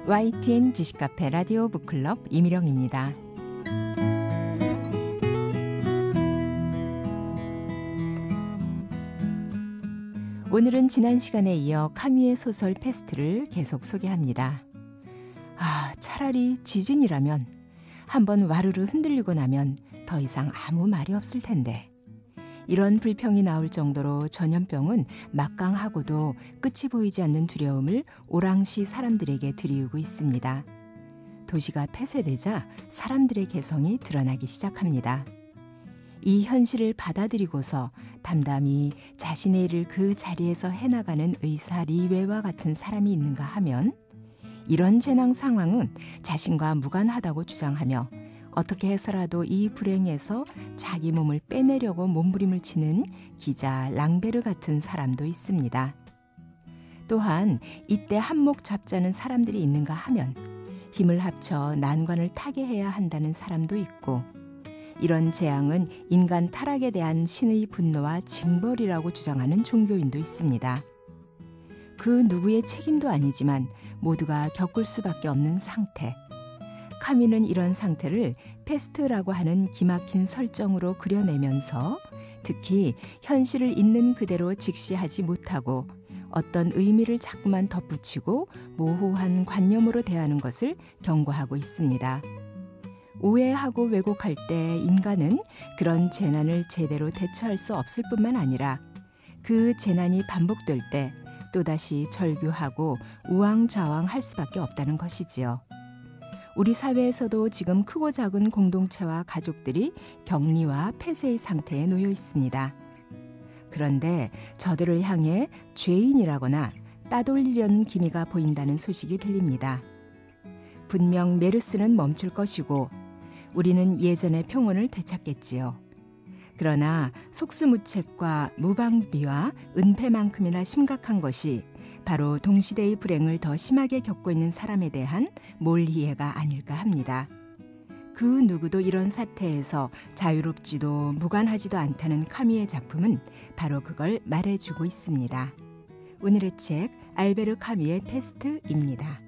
YTN 지식카페 라디오 북클럽 이미령입니다. 오늘은 지난 시간에 이어 카뮈의 소설 페스트를 계속 소개합니다. 차라리 지진이라면 한번 와르르 흔들리고 나면 더 이상 아무 말이 없을 텐데. 이런 불평이 나올 정도로 전염병은 막강하고도 끝이 보이지 않는 두려움을 오랑시 사람들에게 들이우고 있습니다. 도시가 폐쇄되자 사람들의 개성이 드러나기 시작합니다. 이 현실을 받아들이고서 담담히 자신의 일을 그 자리에서 해나가는 의사 리웨와 같은 사람이 있는가 하면 이런 재난 상황은 자신과 무관하다고 주장하며 어떻게 해서라도 이 불행에서 자기 몸을 빼내려고 몸부림을 치는 기자 랑베르 같은 사람도 있습니다. 또한 이때 한몫 잡자는 사람들이 있는가 하면 힘을 합쳐 난관을 타개해야 한다는 사람도 있고, 이런 재앙은 인간 타락에 대한 신의 분노와 징벌이라고 주장하는 종교인도 있습니다. 그 누구의 책임도 아니지만 모두가 겪을 수밖에 없는 상태. 카뮈는 이런 상태를 페스트라고 하는 기막힌 설정으로 그려내면서 특히 현실을 있는 그대로 직시하지 못하고 어떤 의미를 자꾸만 덧붙이고 모호한 관념으로 대하는 것을 경고하고 있습니다. 오해하고 왜곡할 때 인간은 그런 재난을 제대로 대처할 수 없을 뿐만 아니라 그 재난이 반복될 때 또다시 절규하고 우왕좌왕할 수밖에 없다는 것이지요. 우리 사회에서도 지금 크고 작은 공동체와 가족들이 격리와 폐쇄의 상태에 놓여 있습니다. 그런데 저들을 향해 죄인이라거나 따돌리려는 기미가 보인다는 소식이 들립니다. 분명 메르스는 멈출 것이고 우리는 예전의 평온을 되찾겠지요. 그러나 속수무책과 무방비와 은폐만큼이나 심각한 것이 바로 동시대의 불행을 더 심하게 겪고 있는 사람에 대한 몰이해가 아닐까 합니다. 그 누구도 이런 사태에서 자유롭지도 무관하지도 않다는 카뮈의 작품은 바로 그걸 말해주고 있습니다. 오늘의 책 알베르 카뮈의 페스트입니다.